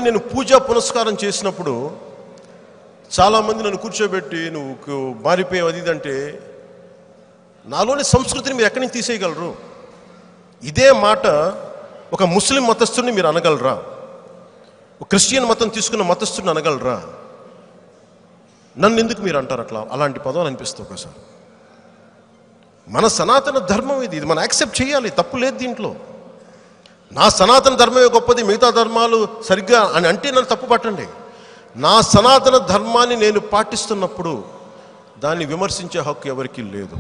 నేను పూజా పునస్కారం చేసినప్పుడు చాలామంది నన్ను కూర్చోబెట్టి నువ్వు మారిపోయావు అది ఇదంటే, నాలోని సంస్కృతిని మీరు ఎక్కడి నుంచి తీసేయగలరు? ఇదే మాట ఒక ముస్లిం మతస్థుడిని మీరు అనగలరా? ఒక క్రిస్టియన్ మతం తీసుకున్న మతస్థుడిని అనగలరా? నన్ను ఎందుకు మీరు అంటారు అట్లా? అలాంటి పదం అనిపిస్తుంది ఒకసారి. మన సనాతన ధర్మం ఇది మనం యాక్సెప్ట్ చేయాలి, తప్పు లేదు దీంట్లో. నా సనాతన ధర్మమే గొప్పది, మిగతా ధర్మాలు సరిగ్గా అని అంటే నన్ను తప్పు పట్టండి. నా సనాతన ధర్మాన్ని నేను పాటిస్తున్నప్పుడు దాన్ని విమర్శించే హక్కు ఎవరికీ లేదు.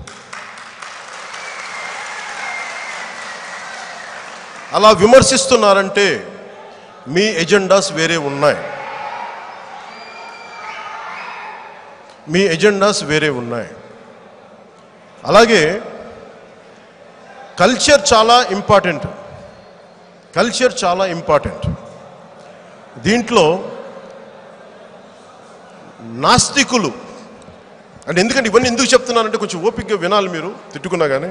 అలా విమర్శిస్తున్నారంటే మీ ఎజెండాస్ వేరే ఉన్నాయి, మీ ఎజెండాస్ వేరే ఉన్నాయి. అలాగే కల్చర్ చాలా ఇంపార్టెంట్, కల్చర్ చాలా ఇంపార్టెంట్. దీంట్లో నాస్తికులు అంటే, ఎందుకంటే ఇవన్నీ ఎందుకు చెప్తున్నానంటే కొంచెం ఓపికగా వినాలి మీరు, తిట్టుకున్నా కానీ.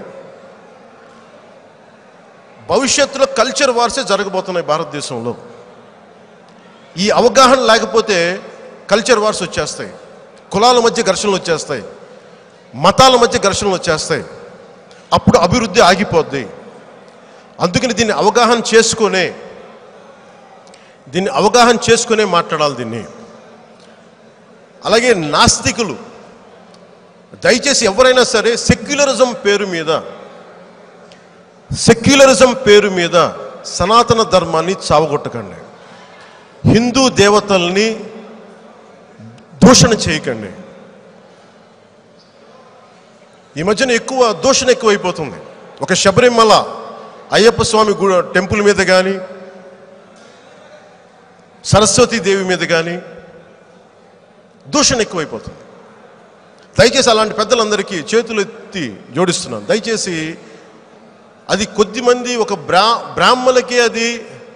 భవిష్యత్తులో కల్చర్ వార్సే జరగబోతున్నాయి భారతదేశంలో. ఈ అవగాహన లేకపోతే కల్చర్ వార్స్ వచ్చేస్తాయి, కులాల మధ్య ఘర్షణలు వచ్చేస్తాయి, మతాల మధ్య ఘర్షణలు వచ్చేస్తాయి, అప్పుడు అభివృద్ధి ఆగిపోద్ది. అందుకని దీన్ని అవగాహన చేసుకునే మాట్లాడాలి దీన్ని. అలాగే నాస్తికులు దయచేసి ఎవరైనా సరే సెక్యులరిజం పేరు మీద సనాతన ధర్మాన్ని చావగొట్టకండి, హిందూ దేవతల్ని దూషణ చేయకండి. ఈ మధ్యన దూషణ ఎక్కువైపోతుంది. ఒక శబరిమల అయ్యప్ప స్వామి టెంపుల్ మీద కానీ, సరస్వతీదేవి మీద కానీ దూషణ ఎక్కువైపోతుంది. దయచేసి అలాంటి పెద్దలందరికీ చేతులు ఎత్తి జోడిస్తున్నాను. దయచేసి అది కొద్దిమంది ఒక బ్రాహ్మణులకే, అది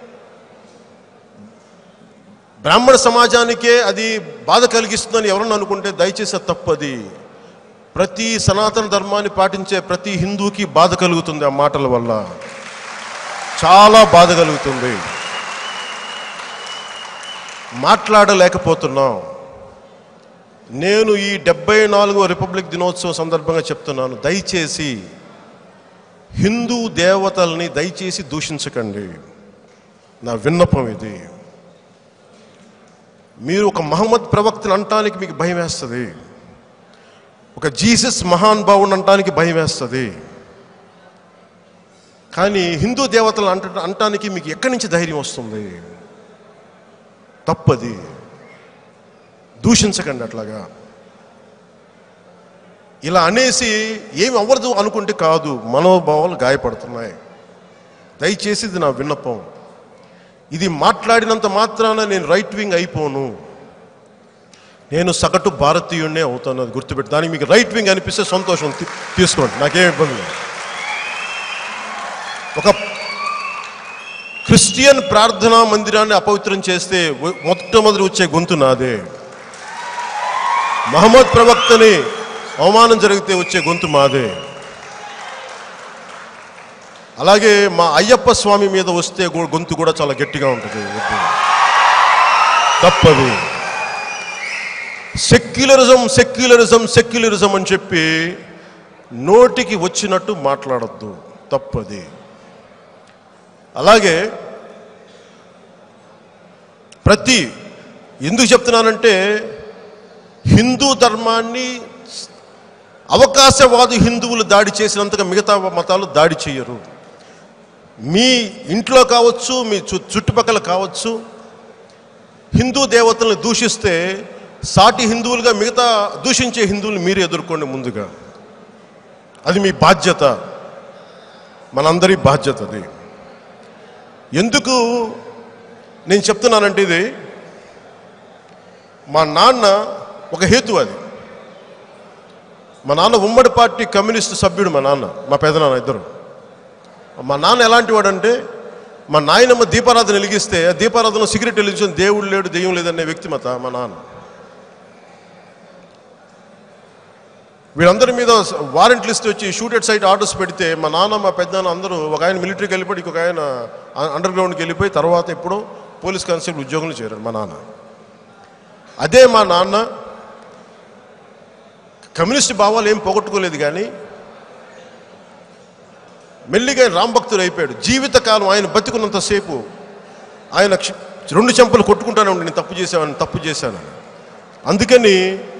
బ్రాహ్మణ సమాజానికే అది బాధ కలిగిస్తుందని ఎవరన్నా అనుకుంటే దయచేసి అది తప్పది. ప్రతి సనాతన ధర్మాన్ని పాటించే ప్రతి హిందూకి బాధ కలుగుతుంది. ఆ మాటల వల్ల చాలా బాధ కలుగుతుంది. మాట్లాడలేకపోతున్నాం. నేను ఈ 74వ రిపబ్లిక్ దినోత్సవం సందర్భంగా చెప్తున్నాను, దయచేసి హిందూ దేవతల్ని దయచేసి దూషించకండి. నా విన్నపం ఇది. మీరు ఒక మహమ్మద్ ప్రవక్తను అనటానికి మీకు భయం వేస్తుంది, ఒక జీసస్ మహాన్ భావుని అనటానికి భయం వేస్తుంది, కానీ హిందూ దేవతలు అనటానికి మీకు ఎక్కడి నుంచి ధైర్యం వస్తుంది? తప్పది. దూషించకండి అట్లాగా. ఇలా అనేసి ఏమి అవ్వదు అనుకుంటే కాదు, మనోభావాలు గాయపడుతున్నాయి. దయచేసి ఇది నా విన్నపం. ఇది మాట్లాడినంత మాత్రాన నేను రైట్ వింగ్ అయిపోను, నేను సగటు భారతీయుడినే అవుతాను. అది గుర్తుపెట్టి, దానికి మీకు రైట్ వింగ్ అనిపిస్తే సంతోషం, తీసుకోండి, నాకేం ఇబ్బంది లేదు. ఒక క్రిస్టియన్ ప్రార్థనా మందిరాన్ని అపవిత్రం చేస్తే మొట్టమొదటి వచ్చే గొంతు నాదే. మహమ్మద్ ప్రవక్తని అవమానం జరిగితే వచ్చే గొంతు మాదే. అలాగే మా అయ్యప్ప స్వామి మీద వస్తే గొంతు కూడా చాలా గట్టిగా ఉంటుంది. తప్పదు. సెక్యులరిజం అని చెప్పి నోటికి వచ్చినట్టు మాట్లాడద్దు, తప్పది. అలాగే ఎందుకు చెప్తున్నానంటే, హిందూ ధర్మాన్ని అవకాశవాది హిందువులు దాడి చేసినంతగా మిగతా మతాలు దాడి చేయరు. మీ ఇంట్లో కావచ్చు, మీ చుట్టుపక్కల కావచ్చు, హిందూ దేవతలను దూషిస్తే సాటి హిందువులుగా మిగతా దూషించే హిందువులు మీరు ఎదుర్కోండి ముందుగా. అది మీ బాధ్యత, మనందరి బాధ్యత అది. ఎందుకు నేను చెప్తున్నానంటే, ఇది మా నాన్న ఒక హేతు. అది మా నాన్న ఉమ్మడి పార్టీ కమ్యూనిస్టు సభ్యుడు. మా పెదనాన్న ఇద్దరు. మా నాన్న ఎలాంటి వాడంటే, మా నాయనమ్మ దీపారాధన వెలిగిస్తే ఆ దీపారాధనలో సిగరెట్ వెలిగించిన దేవుడు లేడు, దెయ్యం లేదనే వ్యక్తిమత మా నాన్న. వీళ్ళందరి మీద వారెంట్ లిస్ట్ వచ్చి షూటెడ్ సైట్ ఆర్డర్స్ పెడితే మా నాన్న, మా పెద్దనాన్న అందరూ, ఒక ఆయన మిలిటరీకి వెళ్ళిపోయి, ఇంకొక ఆయన అండర్ గ్రౌండ్కి వెళ్ళిపోయి, తర్వాత ఎప్పుడో పోలీస్ కానిస్టేబుల్ ఉద్యోగంలో చేరాడు మా నాన్న. అదే మా నాన్న కమ్యూనిస్ట్ భావాలు ఏం పోగొట్టుకోలేదు, కానీ మెల్లిగా రామభక్తుడు అయిపోయాడు. జీవితకాలం ఆయన బతికున్నంతసేపు ఆయన 2 చెంపలు కొట్టుకుంటానే ఉండి నేను తప్పు చేశాను. అందుకని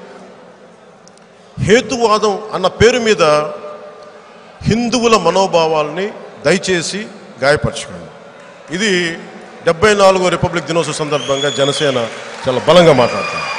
హేతువాదం అన్న పేరు మీద హిందువుల మనోభావాల్ని దయచేసి గాయపరచుకోండి. ఇది 74వ రిపబ్లిక్ దినోత్సవ సందర్భంగా జనసేన చాలా బలంగా మాట్లాడుతుంది.